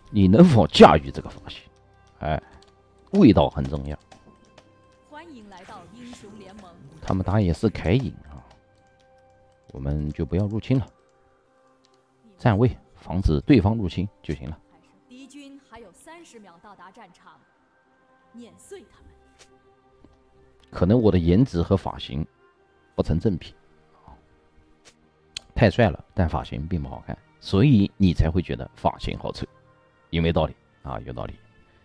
你能否驾驭这个法型？哎，味道很重要。 欢迎来到英雄联盟。 他们打野是凯隐啊，我们就不要入侵了，站位防止对方入侵就行了。 敌军还有30秒到达战场，碾碎他们。 可能我的颜值和发型不成正比，太帅了，但发型并不好看，所以你才会觉得发型好丑，有没有道理啊？有道理。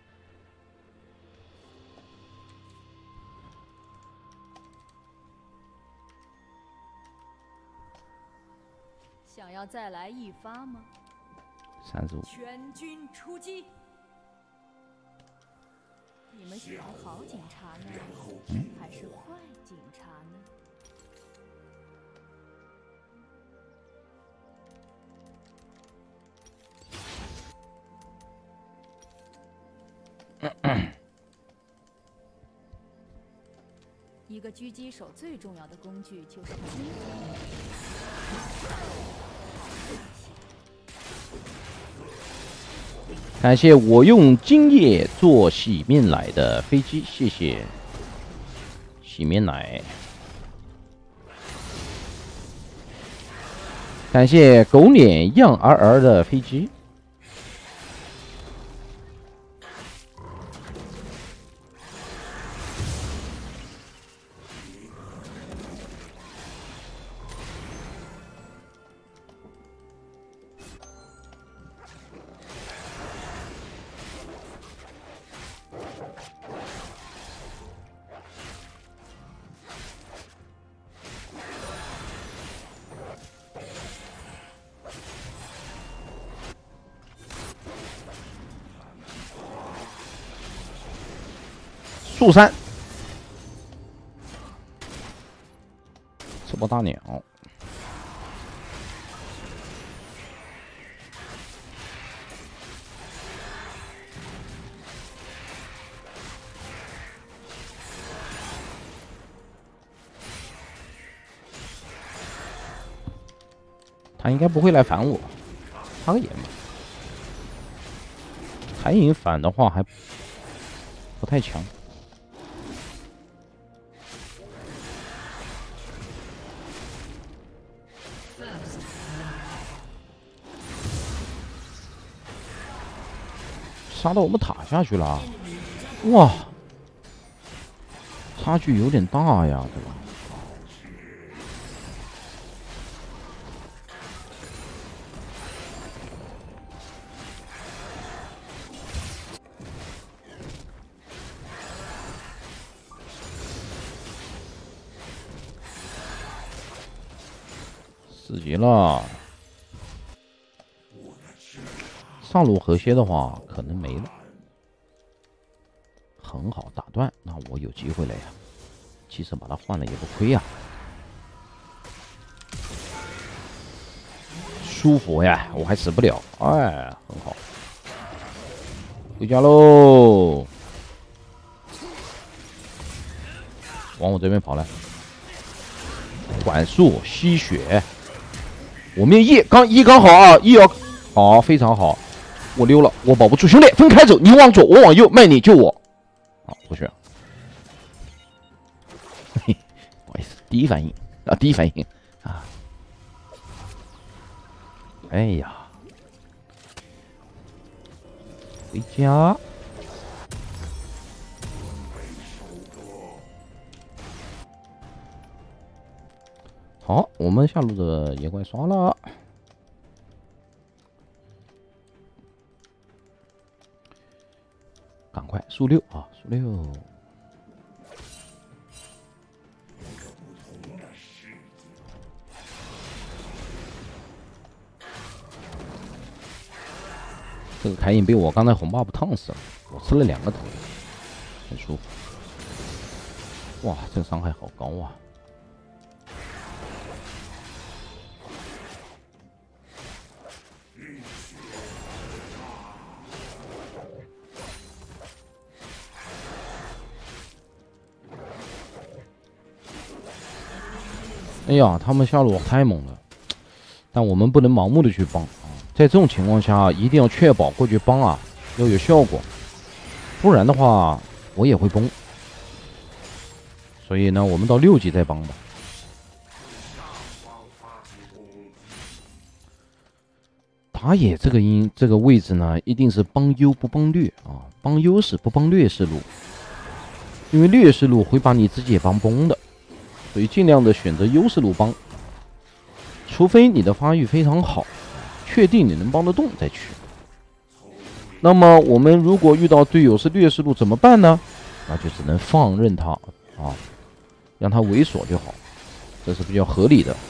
想要再来一发吗 35， 全军出击！你们喜欢好警察呢，还是坏警察呢？一个狙击手最重要的工具就是经验。 感谢我用精液做洗面奶的飞机，谢谢洗面奶。感谢狗脸样儿的飞机。树山，吃波大鸟。他应该不会来反我，插个眼吧。海影反的话还不太强。杀到我们塔下去了，哇，差距有点大呀，对吧？4级了。上路河蟹的话，可能没了。很好，打断，那我有机会了呀。其实把它换了也不亏呀，舒服呀，我还死不了，哎，很好。回家喽，往我这边跑来，管束吸血。我们E刚好啊，E要好，非常好。我溜了，我保不住，兄弟，分开走，你往左，我往右，卖你救我。好，不需要。嘿，不好意思，第一反应啊。哎呀，回家。好，我们下路的野怪刷了。赶快速6啊，速6！这个凯隐被我刚才红 buff 烫死了，我吃了2个头，很舒服。哇，这个伤害好高啊！哎呀，他们下路太猛了，但我们不能盲目的去帮啊。 在这种情况下，一定要确保过去帮啊要有效果，不然的话我也会崩。所以呢，我们到6级再帮吧。打野这个位置呢，一定是帮优不帮劣啊，帮优势不帮劣势路，因为劣势路会把你自己也帮崩的，所以尽量的选择优势路帮，除非你的发育非常好，确定你能帮得动再去。那么我们如果遇到队友是劣势路怎么办呢？那就只能放任他啊，让他猥琐就好，这是比较合理的。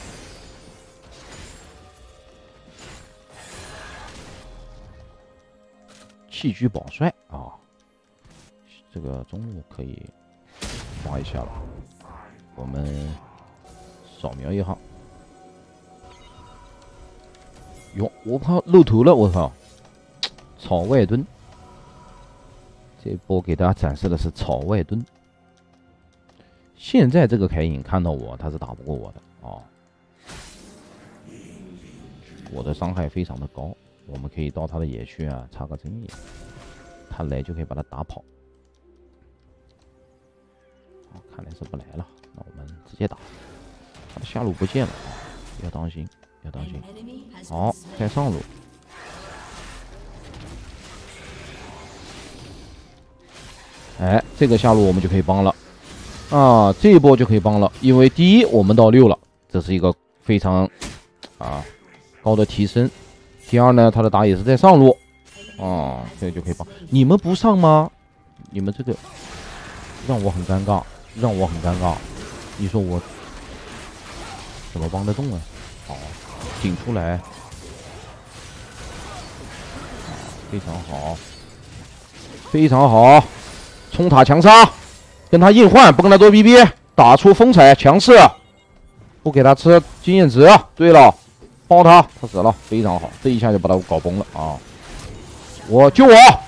弃车保帅啊，这个中路可以抓一下了。我们扫描一下。哟，我靠，露头了！我靠，草外蹲。这一波给大家展示的是草外蹲。现在这个凯隐看到我，他是打不过我的啊。我的伤害非常的高。我们可以到他的野区啊，插个针眼，他来就可以把他打跑。看来是不来了，那我们直接打。他的下路不见了，要当心，要当心。好，再上路。哎，这个下路我们就可以帮了啊，这一波就可以帮了，因为第一我们到6了，这是一个非常高的提升。第二呢，他的打野是在上路，这个就可以帮。你们不上吗？你们这个让我很尴尬，让我很尴尬。你说我怎么帮得动啊？好，顶出来，非常好，非常好，冲塔强杀，跟他硬换，不跟他多逼逼，打出风采强势，不给他吃经验值。对了。包他，他死了，非常好，这一下就把他搞崩了啊！救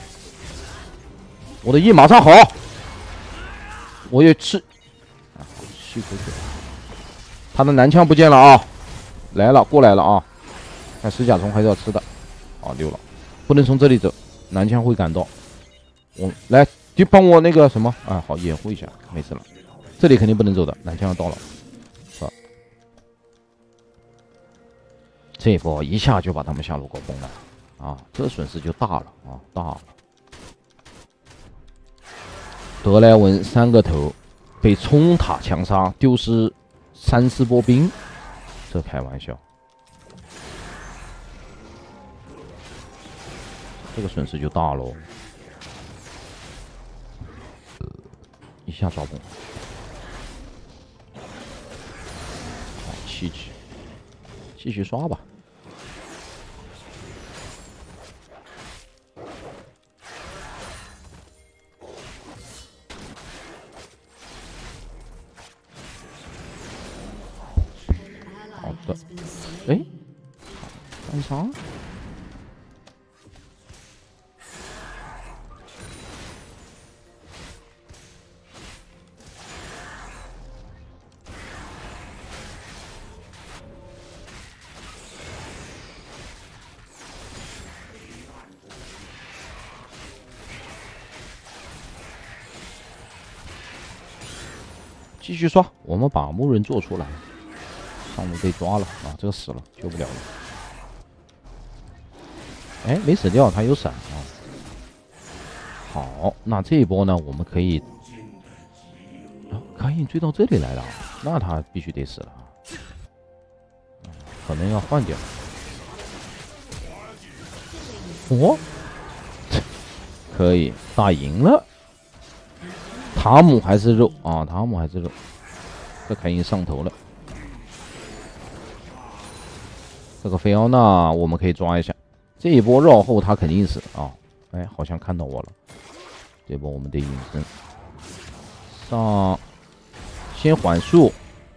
我的 E 马上好，我也吃，吸口水。他的男枪不见了啊，来了，过来了啊！看石甲虫还是要吃的，溜了，不能从这里走，男枪会赶到。我来，就帮我那个什么好掩护一下，没事了。这里肯定不能走的，男枪要到了。这一波一下就把他们下路搞崩了这损失就大了大了。德莱文3个头被冲塔强杀，丢失3-4波兵，这开玩笑，这个损失就大喽。一下抓崩，好7级，继续刷吧。好的，哎，干啥？继续刷，我们把牧人做出来。上路被抓了这个死了，救不了了。哎，没死掉，他有闪好，那这一波呢，我们可以卡隐追到这里来了，那他必须得死了可能要换掉。可以打赢了。塔姆还是肉塔姆还是肉，这凯隐上头了。这个菲奥娜我们可以抓一下，这一波绕后他肯定死哎，好像看到我了。这波我们得隐身，上先缓速，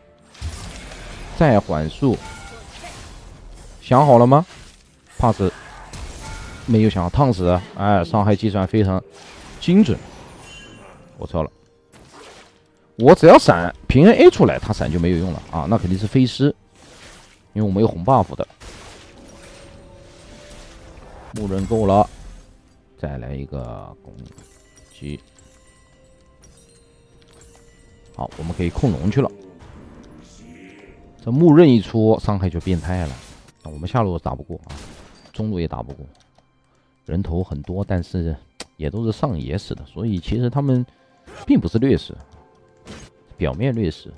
再缓速，想好了吗？怕是没有想好，烫死！哎，伤害计算非常精准。我错了，我只要闪平安 A 出来，他闪就没有用了那肯定是飞尸，因为我们有红 buff 的。 木刃够了，再来一个攻击。好，我们可以控龙去了。这木刃一出，伤害就变态了。我们下路打不过啊，中路也打不过，人头很多，但是也都是上野死的，所以其实他们并不是劣势，表面劣势。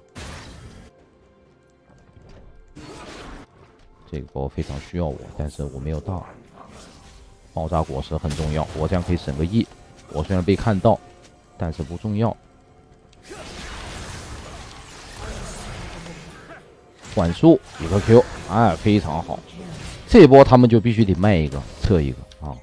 这个波非常需要我，但是我没有到。爆炸果实很重要，我这样可以省个E。我虽然被看到，但是不重要。管束一个 Q， 哎，非常好。这波他们就必须得卖一个，撤一个啊，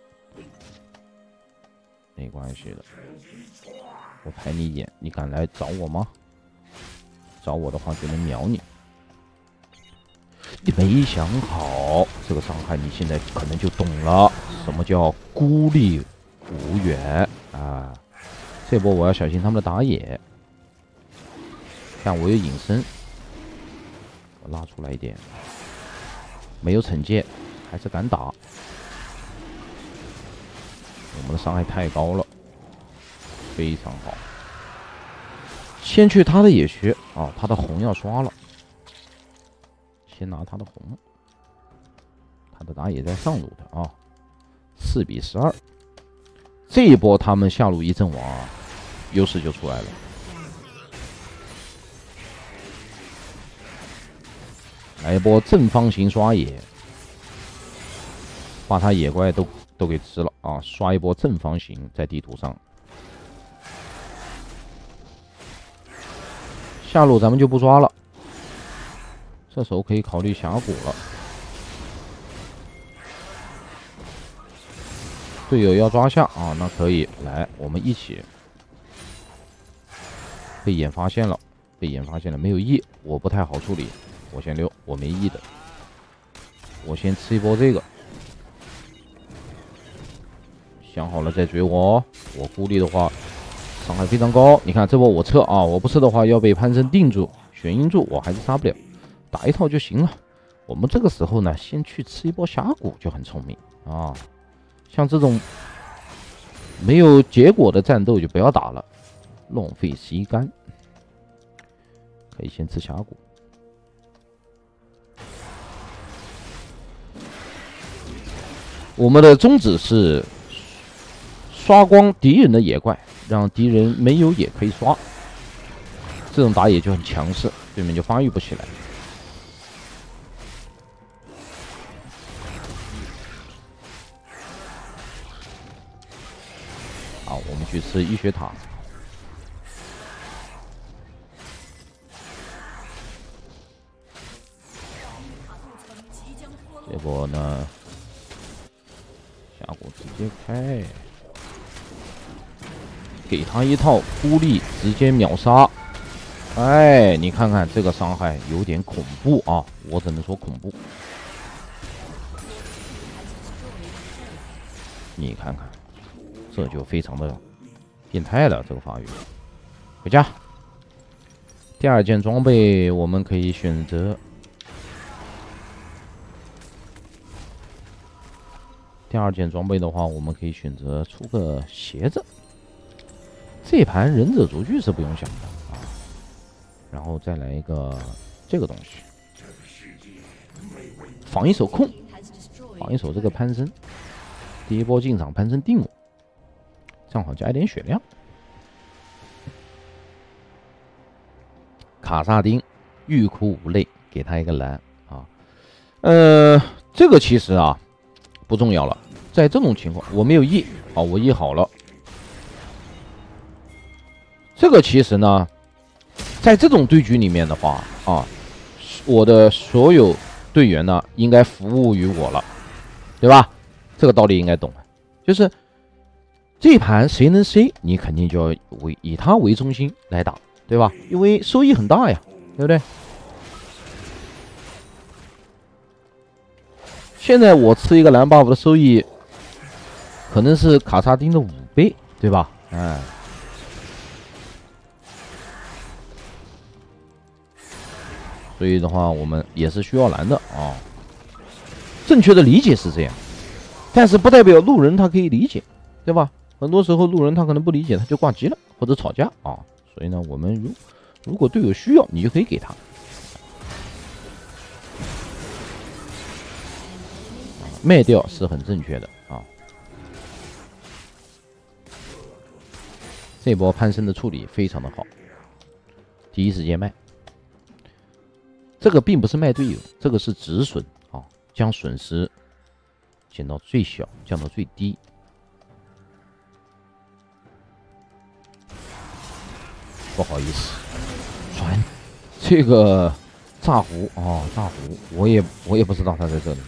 没关系的。我排你一眼，你敢来找我吗？找我的话就能秒你。你没想好这个伤害，你现在可能就懂了，什么叫孤立无援啊！这波我要小心他们的打野。看我有隐身。拉出来一点，没有惩戒，还是敢打。我们的伤害太高了，非常好。先去他的野区啊，他的红要刷了，先拿他的红。他的打野在上路的啊，4比12。这一波他们下路一阵亡啊，优势就出来了。来一波正方形刷野，把他野怪都给吃了啊！刷一波正方形在地图上。下路咱们就不抓了，这时候可以考虑峡谷了。队友要抓下啊，那可以来，我们一起。被眼发现了，被眼发现了，没有E，我不太好处理。我先溜，我没 E 的，我先吃一波这个，想好了再追我哦。我孤立的话，伤害非常高。你看这波我撤啊，我不撤的话要被潘森定住、玄阴住，我还是杀不了，打一套就行了。我们这个时候呢，先去吃一波峡谷就很聪明啊。像这种没有结果的战斗就不要打了，浪费时间。可以先吃峡谷。我们的宗旨是刷光敌人的野怪，让敌人没有野可以刷。这种打野就很强势，对面就发育不起来。好，我们去吃医学塔。结果呢？峡谷直接开，给他一套孤立，直接秒杀。哎，你看看这个伤害有点恐怖啊，我只能说恐怖。你看看，这就非常的变态了，这个发育。回家。第2件装备我们可以选择。第2件装备的话，我们可以选择出个鞋子。这盘忍者族具是不用想的啊，然后再来一个这个东西，防一手控，防一手这个潘森。第一波进场潘森定我，正好加一点血量。卡萨丁欲哭无泪，给他一个蓝啊。这个其实啊。不重要了，在这种情况我没有 E， 好，我 E 好了。这个其实呢，在这种对局里面的话啊，我的所有队员呢应该服务于我了，对吧？这个道理应该懂，就是这盘谁能 C， 你肯定就要以他为中心来打，对吧？因为收益很大呀，对不对？现在我吃一个蓝 buff 的收益，可能是卡萨丁的5倍，对吧？哎，所以的话，我们也是需要蓝的啊。正确的理解是这样， 但是不代表路人他可以理解，对吧？很多时候路人他可能不理解，他就挂机了或者吵架啊。所以呢，我们如果队友需要，你就可以给他。卖掉是很正确的啊。这波潘森的处理非常的好，第一时间卖。这个并不是卖队友，这个是止损啊，将损失减到最小，降到最低。不好意思，传这个炸胡哦，炸胡，我也不知道他在这里。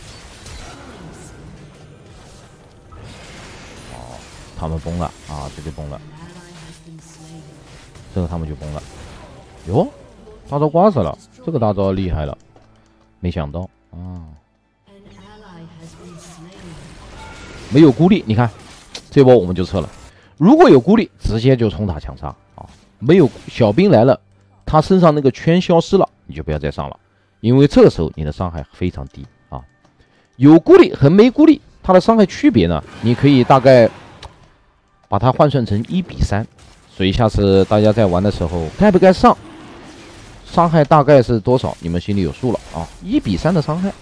哦，他们崩了啊，这就崩了，这个他们就崩了。哟，大招挂死了，这个大招厉害了，没想到啊。没有孤立，你看这波我们就撤了。如果有孤立，直接就冲塔强杀啊。没有小兵来了，他身上那个圈消失了，你就不要再上了，因为这个时候你的伤害非常低啊。有孤立和没孤立，它的伤害区别呢，你可以大概把它换算成1比3，所以下次大家在玩的时候，该不该上，伤害大概是多少，你们心里有数了啊。1比3的伤害，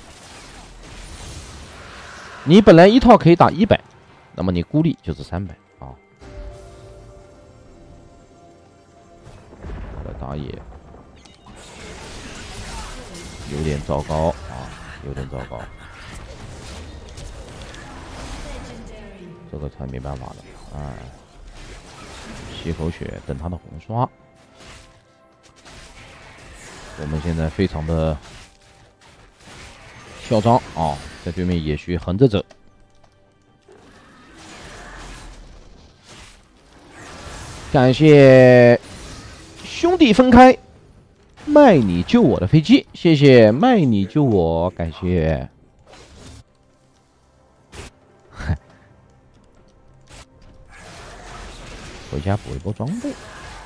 你本来一套可以打100，那么你孤立就是300。打野有点糟糕啊，有点糟糕，这个才没办法了。哎，吸口血，等他的红刷。我们现在非常的嚣张啊，在对面野区横着走。感谢兄弟分开，卖你救我的飞机，谢谢卖你救我，感谢。回家补一波装备。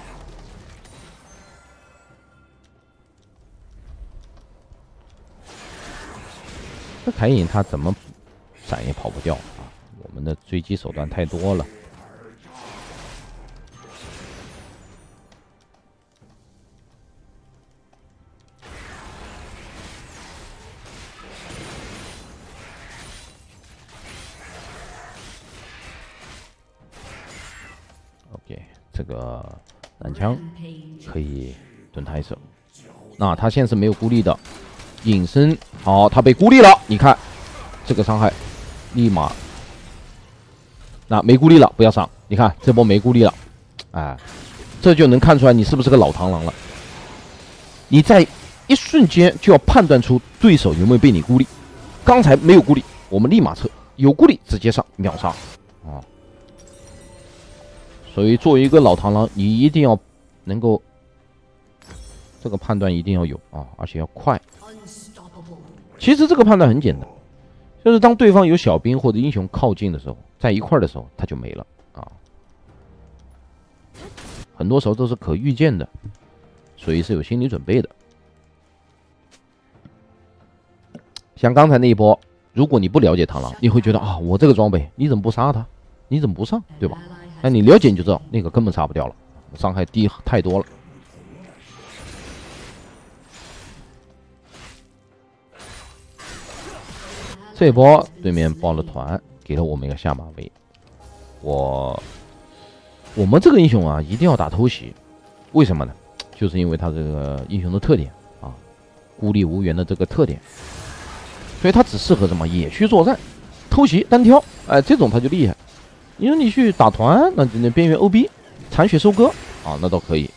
这凯隐他怎么闪也跑不掉啊！我们的追击手段太多了。OK， 这个蓝枪可以蹲他一手。那他现在是没有孤立的，隐身好，他被孤立了。你看这个伤害，立马那没孤立了，不要上。你看这波没孤立了，哎，这就能看出来你是不是个老螳螂了。你在一瞬间就要判断出对手有没有被你孤立。刚才没有孤立，我们立马撤；有孤立，直接上，秒杀啊！所以作为一个老螳螂，你一定要能够这个判断一定要有啊，而且要快。其实这个判断很简单，就是当对方有小兵或者英雄靠近的时候，在一块的时候，他就没了啊。很多时候都是可预见的，所以是有心理准备的。像刚才那一波，如果你不了解螳螂，你会觉得啊，我这个装备你怎么不杀他？你怎么不上？对吧？那你了解你就知道，那个根本杀不掉了，伤害低太多了。这一波对面爆了团，给了我们一个下马威。我们这个英雄啊，一定要打偷袭，为什么呢？就是因为他这个英雄的特点啊，孤立无援的这个特点，所以他只适合什么野区作战，偷袭单挑，哎，这种他就厉害。你说你去打团，那边缘 OB 残血收割啊，那倒可以。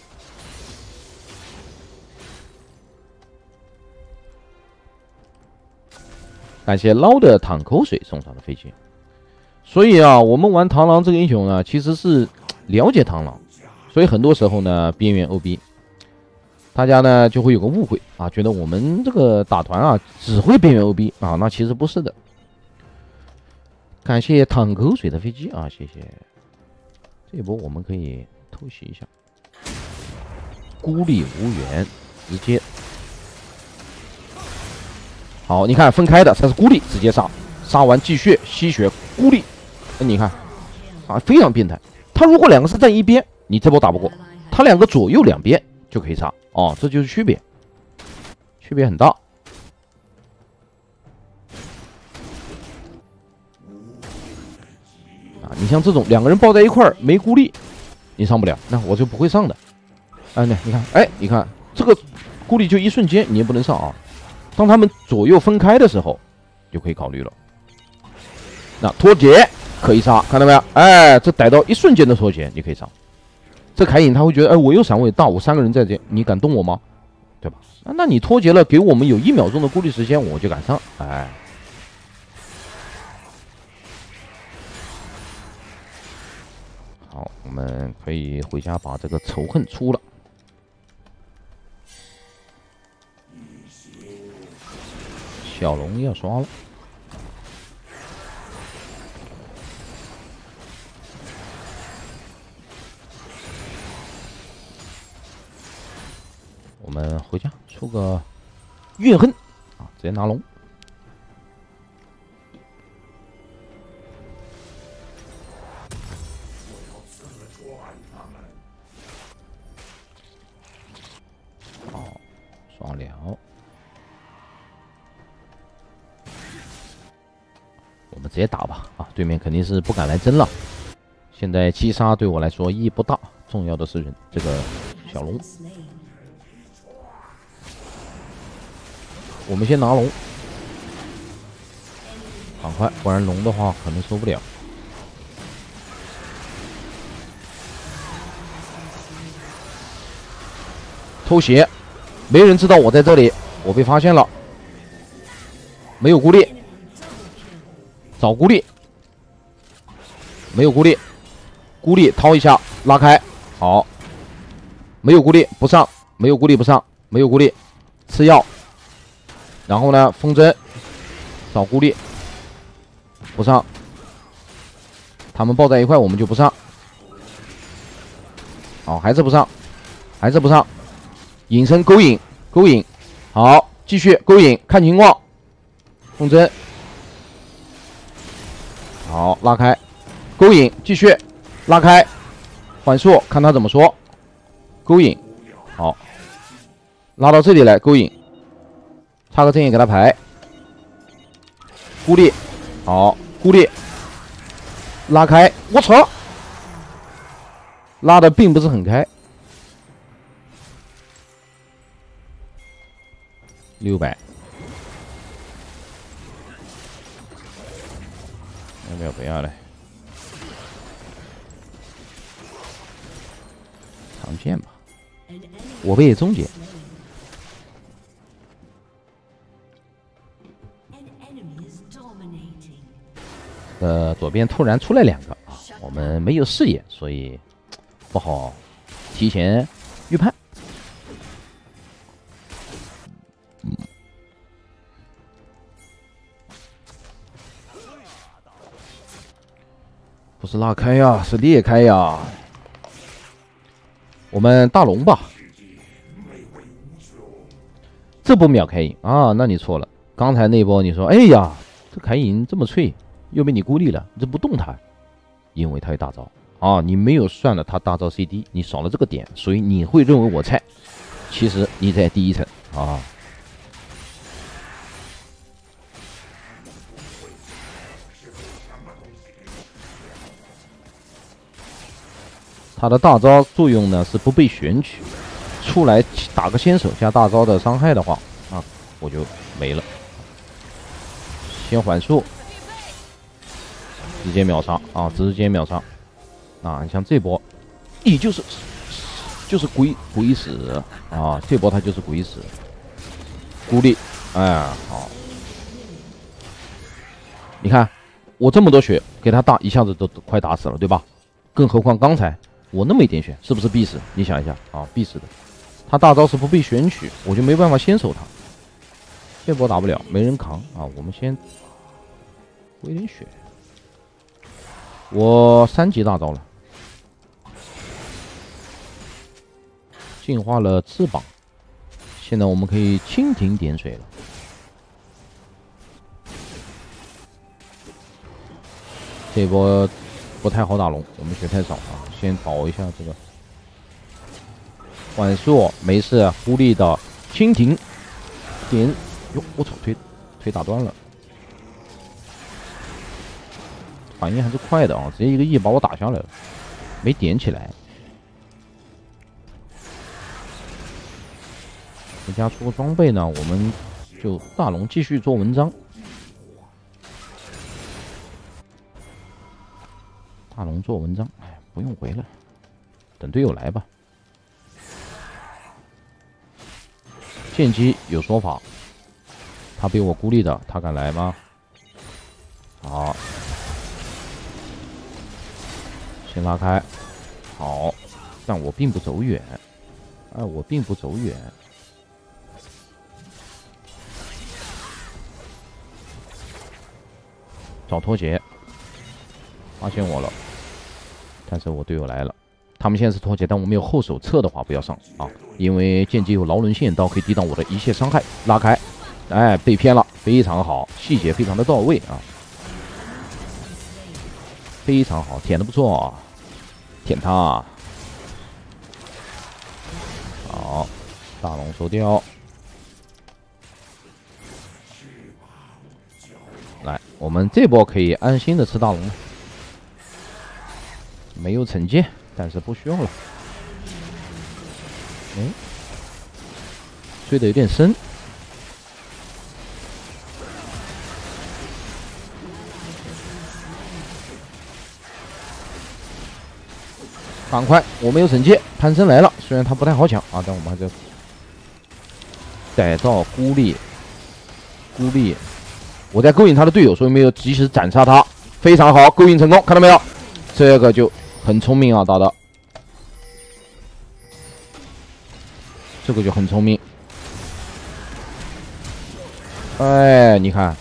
感谢捞的淌口水送上的飞机。所以啊，我们玩螳螂这个英雄呢，其实是了解螳螂，所以很多时候呢，边缘 OB， 大家呢就会有个误会啊，觉得我们这个打团啊只会边缘 OB 啊，那其实不是的。感谢淌口水的飞机啊，谢谢。这一波我们可以偷袭一下，孤立无援，直接好，你看分开的，它是孤立，直接上。 杀完继续吸血孤立。你看啊，非常变态。他如果两个是站一边，你这波打不过；他两个左右两边就可以杀。哦，这就是区别，区别很大。啊，你像这种两个人抱在一块儿没孤立，你上不了，那我就不会上的。哎，你看，哎，你看这个孤立就一瞬间，你也不能上啊。当他们左右分开的时候，就可以考虑了。那脱节可以杀，看到没有？哎，这逮到一瞬间的脱节，你可以上。这凯隐他会觉得，哎，我有闪位大，我3个人在这，你敢动我吗？对吧？那你脱节了，给我们有1秒钟的孤立时间，我就敢上。哎，好，我们可以回家把这个仇恨出了。小龙要刷了。我们回家出个怨恨啊，直接拿龙。好，刷了。我们直接打吧啊！对面肯定是不敢来争了。现在击杀对我来说意义不大，重要的是这个小龙。我们先拿龙，赶快，不然龙的话可能受不了。偷袭，没人知道我在这里，我被发现了，没有孤立，找孤立，没有孤立，孤立掏一下，拉开，好，没有孤立不上，没有孤立不上，没有孤立，吃药。然后呢，风筝找孤立不上，他们抱在一块，我们就不上。好，还是不上，还是不上。隐身勾引，勾引，好，继续勾引，看情况。风筝，好，拉开，勾引，继续拉开，缓速，看他怎么说。勾引，好，拉到这里来，勾引。插个阵眼给他排，孤立，好，孤立，拉开，我操，拉的并不是很开，600，要不要嘞？长剑吧，我被终结。左边突然出来2个啊，我们没有视野，所以不好提前预判。不是拉开呀，是裂开呀。我们大龙吧，这波秒开影啊，那你错了。刚才那波你说，哎呀，这开影这么脆。又被你孤立了，你这不动他，因为他有大招啊！你没有算了他大招 CD， 你少了这个点，所以你会认为我菜，其实你在第一层啊。他的大招作用呢是不被选取，出来打个先手加大招的伤害的话啊，我就没了。先缓速。直接秒杀啊！直接秒杀啊！你像这波，你就是鬼使啊！这波他就是鬼使，孤立，哎，好，你看我这么多血给他大，一下子都快打死了，对吧？更何况刚才我那么一点血，是不是必死？你想一下啊，必死的。他大招是不被选取，我就没办法先手他。这波打不了，没人扛啊！我们先回点血。我3级大招了，进化了翅膀，现在我们可以蜻蜓点水了。 这一波不太好打龙，我们血太少啊，先保一下这个缓速，没事，孤立的蜻蜓点，哟，我操，腿打断了，反应还是快的啊，直接一个 E 把我打下来了，没点起来。回家出个装备呢，我们就大龙继续做文章。大龙做文章，哎，不用回了，等队友来吧。剑姬有说法，他被我孤立的，他敢来吗？好，先拉开，好，但我并不走远，哎，我并不走远。找脱节，发现我了，但是我队友来了，他们现在是脱节，但我没有后手撤的话，不要上啊，因为剑姬有劳伦线刀可以抵挡我的一切伤害。拉开，哎，被骗了，非常好，细节非常的到位啊，非常好，舔的不错啊，舔他，好，大龙收掉。来，我们这波可以安心的吃大龙了，没有惩戒，但是不需要了。哎，追的有点深，赶快，我没有惩戒，潘森来了，虽然他不太好抢啊，但我们还是逮到孤立。我在勾引他的队友，所以没有及时斩杀他，非常好，勾引成功，看到没有？这个就很聪明啊，打的，这个就很聪明。哎，你看，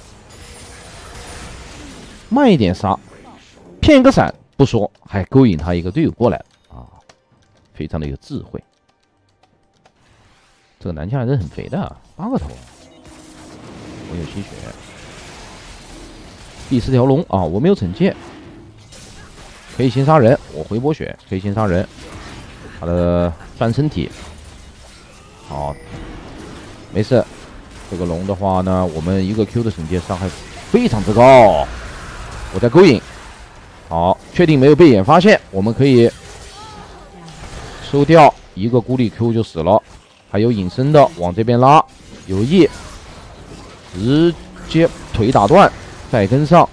慢一点杀，骗一个闪不说，还勾引他一个队友过来啊，非常的有智慧。这个南枪还是很肥的，8个头，我有吸血。第4条龙啊，我没有惩戒，可以先杀人，我回波血，可以先杀人。他的翻身体，好，没事。这个龙的话呢，我们一个 Q 的惩戒伤害非常之高。我在勾引，好，确定没有被眼发现，我们可以收掉一个孤立 Q 就死了。还有隐身的往这边拉，有意直接腿打断。再跟上，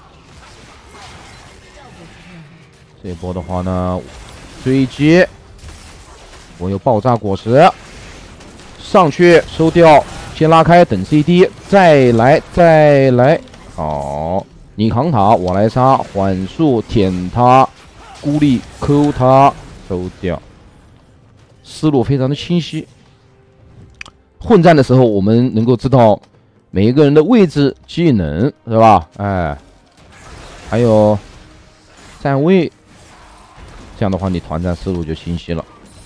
这一波的话呢，追击，我有爆炸果实，上去收掉，先拉开，等 CD， 再来，好，你扛塔，我来杀，缓速舔他，孤立抠他，收掉，思路非常的清晰。混战的时候，我们能够知道每一个人的位置、技能，是吧？哎，还有站位，这样的话，你团战思路就清晰了。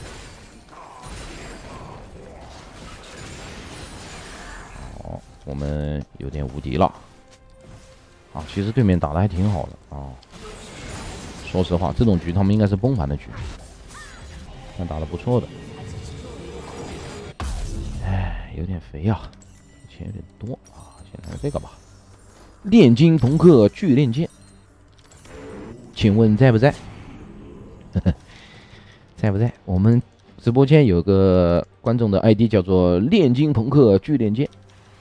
好，我们有点无敌了。啊，其实对面打的还挺好的啊。说实话，这种局他们应该是崩盘的局，但打的不错的。哎，有点肥呀。钱有点多啊，先来这个吧。炼金朋克巨炼剑，请问在不在？在不在？我们直播间有个观众的 ID 叫做炼金朋克巨炼剑。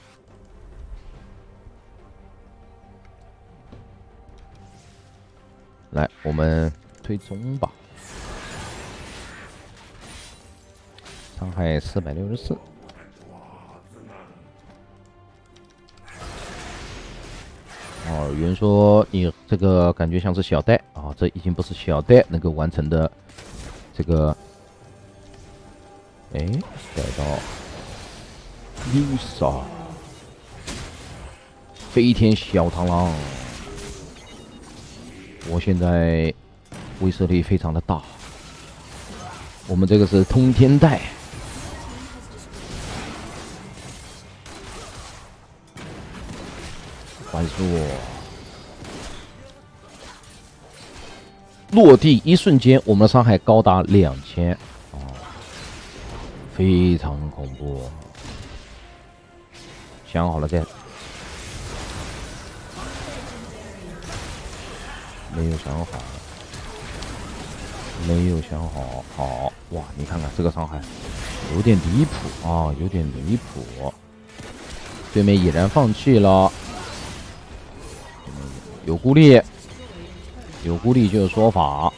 来，我们推中吧。伤害464。哦，有人说你这个感觉像是小戴啊，这已经不是小戴能够完成的这个。哎，带到Lusa，飞天小螳螂，我现在威慑力非常的大。我们这个是通天带。缓速， 落地一瞬间，我们的伤害高达2000，非常恐怖。想好了再，没有想好，没有想好。好，哇，你看看这个伤害有点离谱啊，有点离谱。对面已然放弃了，有孤立。有孤立就有说法，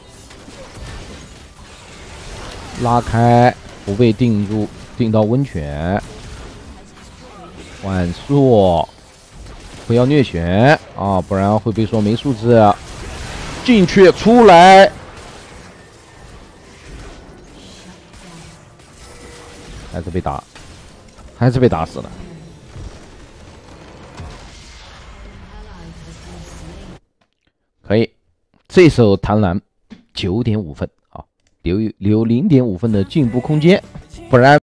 拉开不被定住，定到温泉，晚速，不要虐选啊，不然会被说没素质。进去出来，还是被打，还是被打死了。可以。这手螳螂9.5分啊，留0.5分的进步空间，不然。